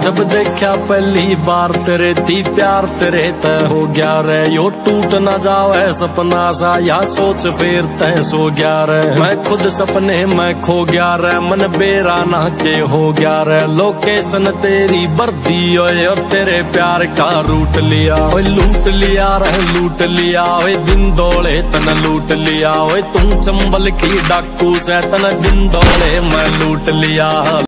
जब देखा पहली बार तेरे थी प्यार तेरे तय हो गया रे, यो टूट न जावे सपना सा या सोच फिर तय सो गया रे। मैं खुद सपने में खो गया रे, मन बेरा ना के हो गया रे। लोकेशन तेरी बर्दी ओए और तेरे प्यार का रूट लिया ओए, लूट लिया रे लूट लिया ओए, दिन दौड़े तन लूट लिया ओए। तुम चंबल की डाकू से तन दिन दौड़े मैं लूट लिया।